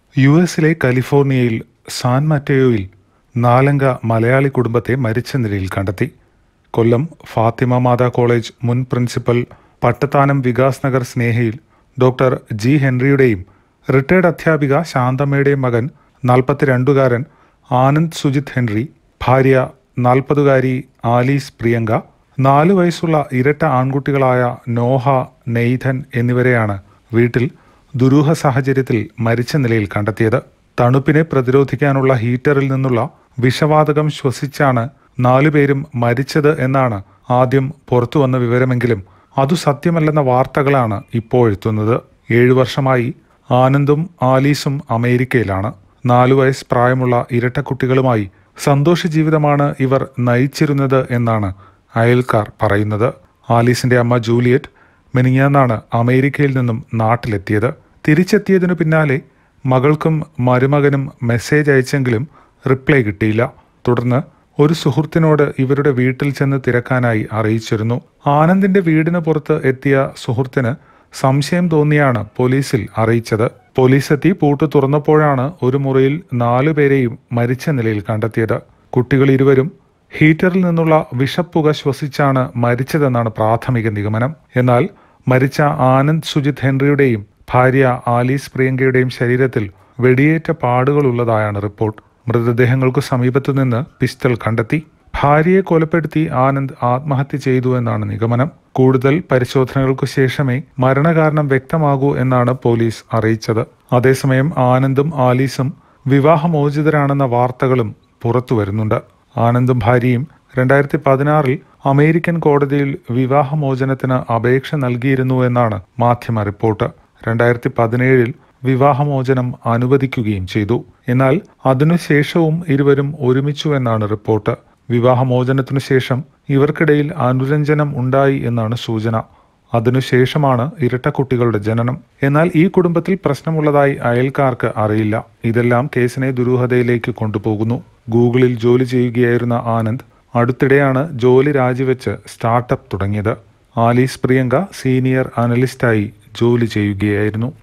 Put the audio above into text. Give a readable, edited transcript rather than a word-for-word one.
യുഎസിലെ കാലിഫോർണിയയിൽ സാൻ മറ്റേയോയിൽ 4-അംഗ മലയാളി കുടുംബത്തെ മരിച്ച നിലയിൽ കണ്ടെത്തി. കൊല്ലം ഫാത്തിമ മാതാ കോളേജ് മുൻ പ്രിൻസിപ്പൽ പട്ടത്താനം വികാസ് നഗർ സ്നേഹയിൽ ഡോക്ടർ ജി ഹെൻറിയുടെയും റിട്ടയർഡ് അധ്യാപിക ശാന്തമ്മയുടെയും മകൻ 42-കാരൻ ആനന്ദ് സുജിത് ഹെൻറി, ഭാര്യ 40-കാരി ആലീസ് പ്രിയങ്ക, 4 വയസ്സുള്ള ഇരട്ട ആൺകുട്ടികളായ നോഹ, നെയ്ഥൻ എന്നിവരെയാണ് വീട്ടിൽ ദുരൂഹ സാഹചര്യത്തിൽ മരിച്ച നിലയിൽ കണ്ടെത്തിയത്. തണുപ്പിനെ പ്രതിരോധിക്കാനുള്ള ഹീറ്ററിൽ നിന്നുള്ള വിഷവാതകം ശ്വസിച്ചാണ് 4 പേരും മരിച്ചത് എന്നാണ് ആദ്യം പുറത്തുവന്ന വിവരമെങ്കിലും അതു സത്യമല്ലെന്ന വാർത്തകളാണ് ഇപ്പോഴെത്തുന്നത്. 7 വർഷമായി ആനന്ദും ആലീസും അമേരിക്കയിലാണ്. 4 വയസ്സ് പ്രായമുള്ള ഇരട്ട കുട്ടികളുമായി സന്തോഷ ജീവിതമാണ് ഇവർ നയിച്ചിരുന്നത് എന്നാണ് അയൽക്കാർ പറയുന്നത്. ആലീസിന്റെ അമ്മ ജൂലിയറ്റ് മിനിഞ്ഞാന്നാണ് അമേരിക്കയിൽ നിന്നും നാട്ടിലെത്തിയത്. തിരിച്ചെത്തിയതിനു പിന്നാലെ മകൾക്കും മരുമകനും മെസ്സേജ് അയച്ചെങ്കിലും റിപ്ലൈ കിട്ടിയില്ല. തുടർന്ന് ഒരു സുഹൃത്തിനോട് ഇവരുടെ വീട്ടിൽ ചെന്ന് തിരക്കാനായി അറിയിച്ചിരുന്നു. ആനന്ദിന്റെ വീടിന് പുറത്ത് എത്തിയ സുഹൃത്തിന് സംശയം തോന്നിയാണ് പോലീസിൽ അറിയിച്ചത്. പോലീസ് എത്തി പൂട്ട് തുറന്നപ്പോഴാണ് ഒരു മുറിയിൽ 4 പേരെയും മരിച്ച നിലയിൽ കണ്ടെത്തിയത്. കുട്ടികൾ ഇരുവരും ഹീറ്ററിൽ നിന്നുള്ള വിഷപ്പുക ശ്വസിച്ചാണ് മരിച്ചതെന്നാണ് പ്രാഥമിക നിഗമനം. എന്നാൽ മരിച്ച ആനന്ദ് സുജിത് ഹെൻറിയുടെയും ഭാര്യ ആലീസ് പ്രിയങ്കയുടെയും ശരീരത്തിൽ വെടിയേറ്റ പാടുകളുള്ളതായാണ് റിപ്പോർട്ട്. മൃതദേഹങ്ങൾക്കു സമീപത്തു നിന്ന് പിസ്റ്റൾ കണ്ടെത്തി. ഭാര്യയെ കൊലപ്പെടുത്തി ആനന്ദ് ആത്മഹത്യ ചെയ്തു എന്നാണ് നിഗമനം. കൂടുതൽ പരിശോധനകൾക്കു ശേഷമേ മരണകാരണം വ്യക്തമാകൂ എന്നാണ് പോലീസ് അറിയിച്ചത്. അതേസമയം ആനന്ദും ആലീസും വിവാഹമോചിതരാണെന്ന വാർത്തകളും പുറത്തു വരുന്നുണ്ട്. ആനന്ദും ഭാര്യയും 2016-ൽ അമേരിക്കൻ കോടതിയിൽ വിവാഹമോചനത്തിന് അപേക്ഷ നൽകിയിരുന്നു എന്നാണ് മാധ്യമ റിപ്പോർട്ട്. 2017-ൽ വിവാഹമോചനം അനുവദിക്കുകയും ചെയ്തു. എന്നാൽ അതിനുശേഷവും ഇരുവരും ഒരുമിച്ചു എന്നാണ് റിപ്പോർട്ട്. വിവാഹമോചനത്തിനു ശേഷം ഇവർക്കിടയിൽ അനുരഞ്ജനം ഉണ്ടായി എന്നാണ് സൂചന. അതിനുശേഷമാണ് ഇരട്ടക്കുട്ടികളുടെ ജനനം. എന്നാൽ ഈ കുടുംബത്തിൽ പ്രശ്നമുള്ളതായി അയൽക്കാർക്ക് അറിയില്ല. ഇതെല്ലാം കേസിനെ ദുരൂഹതയിലേക്ക് കൊണ്ടുപോകുന്നു. ഗൂഗിളിൽ ജോലി ചെയ്യുകയായിരുന്ന ആനന്ദ് അടുത്തിടെയാണ് ജോലി രാജിവെച്ച് സ്റ്റാർട്ടപ്പ് തുടങ്ങിയത്. ആലീസ് പ്രിയങ്ക സീനിയർ അനലിസ്റ്റായി ജോലി ചെയ്യുകയായിരുന്നു.